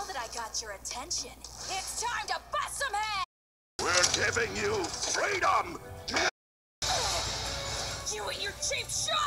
that I got your attention, it's time to bust some heads! We're giving you freedom! You and your cheap shot!